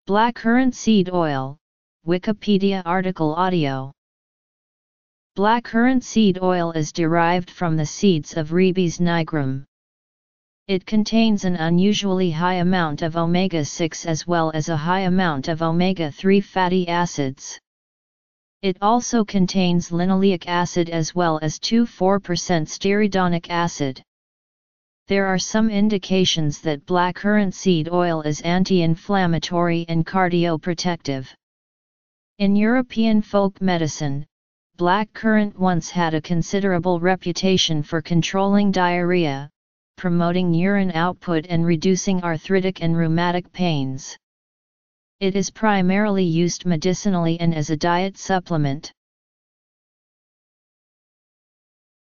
Blackcurrant seed oil, Wikipedia article audio. Blackcurrant seed oil is derived from the seeds of Ribes nigrum. It contains an unusually high amount of omega-6 as well as a high amount of omega-3 fatty acids. It also contains linoleic acid as well as 2,4% stearidonic acid. There are some indications that blackcurrant seed oil is anti-inflammatory and cardioprotective. In European folk medicine, blackcurrant once had a considerable reputation for controlling diarrhea, promoting urine output and reducing arthritic and rheumatic pains. It is primarily used medicinally and as a diet supplement.